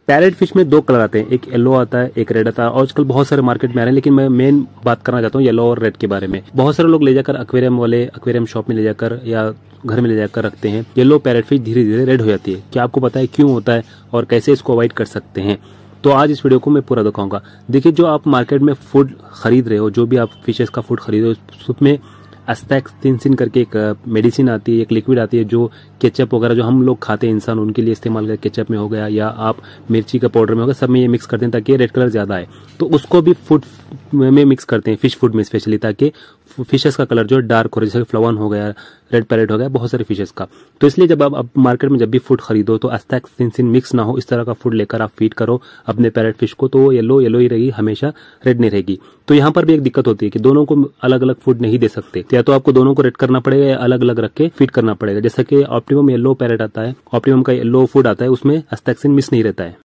Parrot fish में दो colour आते हैं, एक येलो आता है, एक रेड आता है। आजकल बहुत सारे मार्केट में आ रहे हैं, लेकिन मैं मेन बात करना चाहता हूँ येलो और रेड के बारे में। बहुत सारे लोग ले जाकर एक्वेरियम शॉप में ले जाकर या घर में ले जाकर रखते हैं। येलो पैरेट फिश धीरे धीरे रेड हो जाती है। क्या आपको पता है क्यों होता है और कैसे इसको अवॉइड कर सकते हैं? तो आज इस वीडियो को मैं पूरा दिखाऊंगा। देखिए, जो आप मार्केट में फूड खरीद रहे हो, जो भी आप फिशेस का फूड खरीद रहे हो, उसमें एस्टैक्सिन करके एक मेडिसिन आती है, एक लिक्विड आती है, जो केचप वगैरह जो हम लोग खाते हैं इंसान, उनके लिए इस्तेमाल कर, केचप में हो गया या आप मिर्ची का पाउडर में हो गया, सब में ये मिक्स करते हैं ताकि रेड कलर ज्यादा आए। तो उसको भी फूड में मिक्स करते हैं, फिश फूड में स्पेशली, ताकि फिशेस का कलर जो डार्क हो, जैसे फ्लावन हो गया, रेड पैरेट हो गया, बहुत सारे फिशेस का। तो इसलिए जब आप मार्केट में जब भी फूड खरीदो तो एस्टैक्सिन मिक्स ना हो, इस तरह का फूड लेकर आप फीड करो अपने पैरेट फिश को, तो येलो ही रहेगी, हमेशा रेड नहीं रहेगी। तो यहाँ पर भी एक दिक्कत होती है कि दोनों को अलग अलग फूड नहीं दे सकते, या तो आपको दोनों को रेड करना पड़ेगा या अलग अलग रख के फीड करना पड़ेगा। जैसा कि ऑप्टिमम येलो पैरेट आता है, ऑप्टिमम का येलो फूड आता है, उसमें एस्टैक्सिन मिक्स नहीं रहता है।